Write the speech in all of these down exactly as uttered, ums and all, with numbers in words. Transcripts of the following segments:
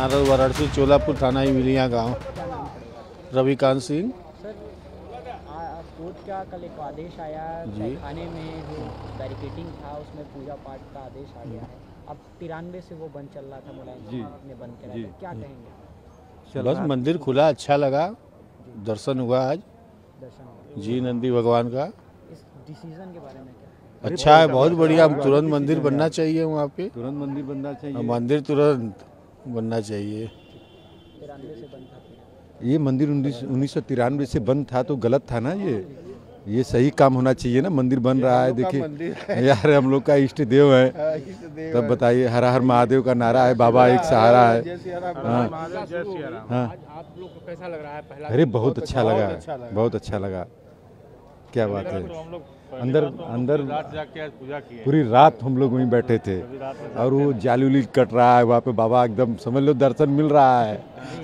हमारा वाराणसी चोलापुर थाना ही विलिया गाँव। रविकांत सिंह। सर, कोर्ट का कल एक आदेश आया थाने में, जो बैरिकेडिंग था उसमें पूजा पाठ का आदेश आ गया है। अब तिरानवे से वो बंद चल रहा था, मुलायम जी ने बंद कराया, तो क्या कहेंगे? बस मंदिर खुला, अच्छा लगा, दर्शन हुआ आज दर्शन जी नंदी भगवान का। इस डिसीजन के बारे में क्या? अच्छा है, बहुत बढ़िया। तुरंत मंदिर बनना चाहिए वहाँ पे, तुरंत मंदिर बनना चाहिए। मंदिर तुरंत बनना चाहिए। तिरानवे से बंद था, ये मंदिर उन्नीस सौ तिरानवे से बंद था तो गलत था ना। ये ये सही काम होना चाहिए ना। मंदिर बन रहा है, देखिए यार, हम लोग का इष्ट देव है। तब बताइए, हर हर महादेव का नारा है, बाबा एक सहारा है। हाँ हाँ, आप लोग को कैसा लग रहा है? पहला अरे बहुत अच्छा लगा, बहुत अच्छा लगा। क्या बात है। अंदर अंदर पूरी रात हम लोग वहीं बैठे थे और वो जाली उली कट रहा है वहाँ पे, बाबा एकदम समझ लो दर्शन मिल रहा है।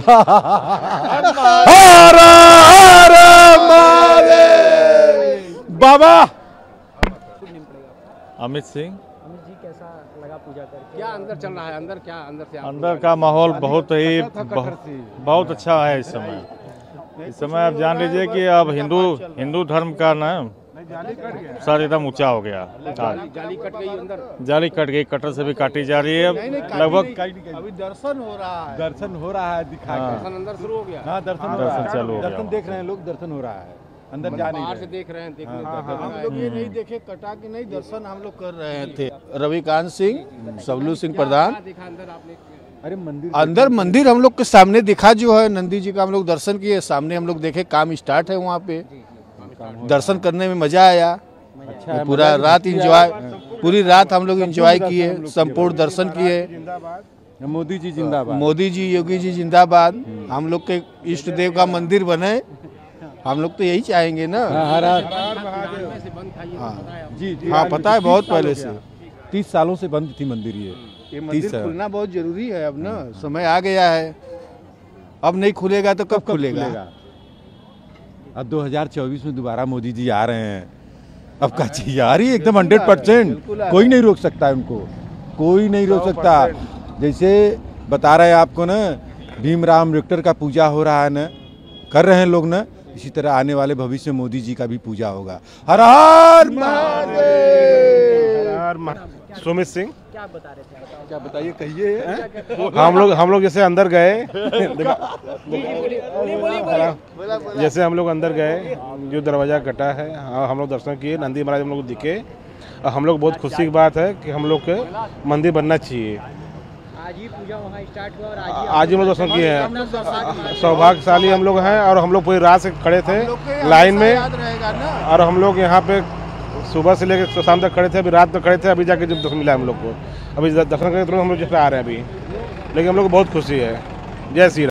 बाबा अमित सिंह। अमित जी, कैसा लगा पूजा करके? क्या अंदर चल रहा है? अंदर क्या अंदर से अंदर का माहौल बहुत ही बहुत, बहुत अच्छा है इस समय। इस समय आप जान लीजिए कि अब हिंदू हिंदू धर्म का ना सर एकदम ऊंचा हो गया। जाली कट गई अंदर, जाली कट गई, कटर से भी काटी जा रही है। लगभग अभी दर्शन हो रहा है, दर्शन हो रहा है, दिखा के। दर्शन अंदर शुरू हो गया। हाँ, दर्शन हो दर्शन रहा है, चालू हो गया। दर्शन देख रहे हैं लोग, दर्शन हो रहा है, अंदर जा नहीं बाहर से रहे। देख रहे हैं, देखने हम लोग ये नहीं देखे कटा के नहीं, दर्शन हम लोग कर रहे थे। रविकांत सिंह, सबलू सिंह प्रधान। देखा अंदर आपने? अरे मंदिर अंदर मंदिर हम लोग के सामने दिखा, जो है नंदी जी का हम लोग दर्शन किए, सामने हम लोग देखे, काम स्टार्ट है वहाँ पे। दर्शन करने में मजा आया। अच्छा, पूरा रात इंजॉय, पूरी रात हम लोग इंजॉय किए, संपूर्ण दर्शन किए। मोदी जी जिंदाबाद, मोदी जी, योगी जी जिंदाबाद। हम लोग के इष्ट देव का मंदिर बने, हम लोग तो यही चाहेंगे ना। हर से बंद था ये हाँ पता है आपको? जी जी, हाँ, पता है, बहुत पहले से। तीस सालों से बंद थी मंदिर। ये ये मंदिर खुलना बहुत जरूरी है अब ना, समय आ गया है। अब नहीं खुलेगा तो कब खुलेगा? अब दो हज़ार चौबीस में दोबारा मोदी जी आ रहे हैं। अब का चाहिए आ रही है एकदम हंड्रेड परसेंट, कोई नहीं रोक सकता है उनको, कोई नहीं रोक सकता। जैसे बता रहे हैं आपको ना, भीमराव अम्बेडकर का पूजा हो रहा है ना, कर रहे हैं लोग ना, इसी तरह आने वाले भविष्य में मोदी जी का भी पूजा होगा। हर हर महादेव। सुमित सिंह। क्या बता रहे थे? बताओ। क्या बताइए, कहिए। हम लोग हम लोग जैसे अंदर गए जैसे हम लोग अंदर गए, जो दरवाजा कटा है, हाँ, हम लोग दर्शन किए, नंदी महाराज हम लोग दिखे। और हम लोग बहुत खुशी की बात है कि हम लोग के मंदिर बनना चाहिए। आज ही पूजा वहाँ स्टार्ट हुआ और आज ही आज ही हम लोग दर्शन किए हैं। सौभाग्यशाली हम लोग हैं। और हम लोग पूरी रात से खड़े थे लाइन में, और हम लोग यहाँ पे सुबह से लेकर शाम तक खड़े थे। अभी रात में खड़े थे, अभी जाके जब दर्शन मिला हम लोग को। अभी दर्शन करके तुरंत हम लोग जिस पे आ रहे हैं अभी, लेकिन हम लोग को बहुत खुशी है। जय श्री राम।